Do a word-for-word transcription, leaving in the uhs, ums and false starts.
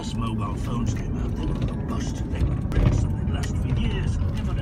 first mobile phones came out, they were robust, they were bricks, and they'd last for years, never